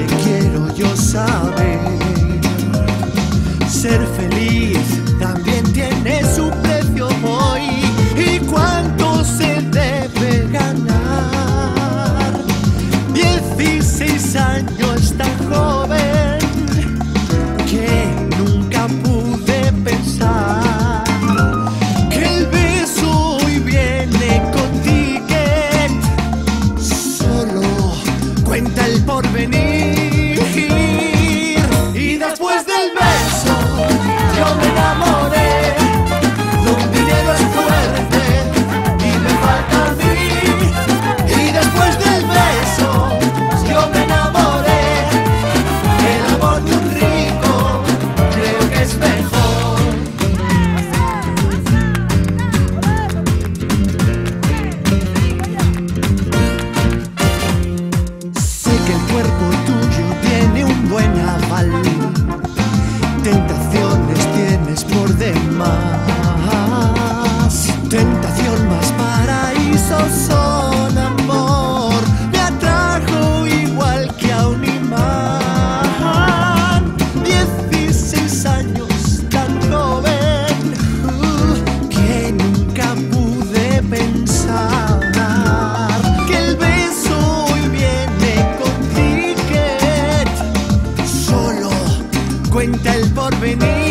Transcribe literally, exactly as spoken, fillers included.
quiero yo saber. Ser feliz también tiene su precio hoy. ¿Y cuánto se debe ganar? Dieciséis años tan joven que nunca pude pensar que el beso hoy viene con ticket. Solo cuenta el porvenir. Y después del beso yo me enamoré de un dinero es fuerte y me falta a mí. Y después del beso yo me enamoré. El amor de un rico creo que es mejor. Sé que el cuerpo tuyo tiene un buen aval. Tentaciones tienes por demás. Tentación más paraíso son amor. Me atrajo igual que a un imán. Dieciséis años tan joven uh, que nunca pude pensar que el beso hoy viene con ticket. Solo cuenta el porvenir.